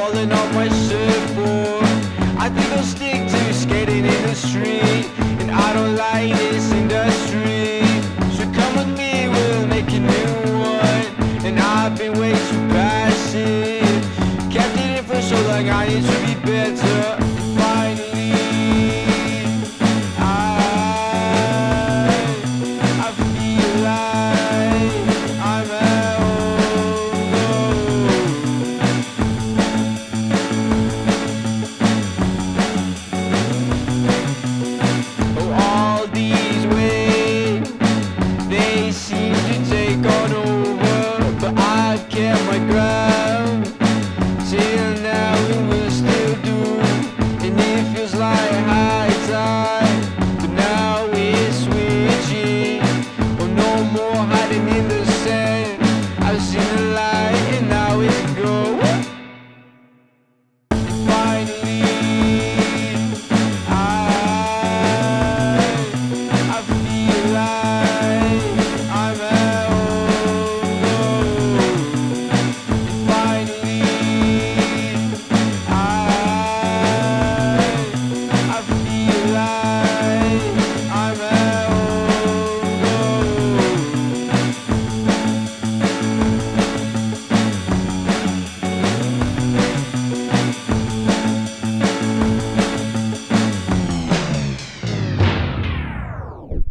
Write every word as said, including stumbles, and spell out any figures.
falling off my surfboard. I think I'll stick to skating in the street, and I don't like this industry. So come with me, we'll make a new one. And I've been way too passive, kept it in for so long, I need to be better.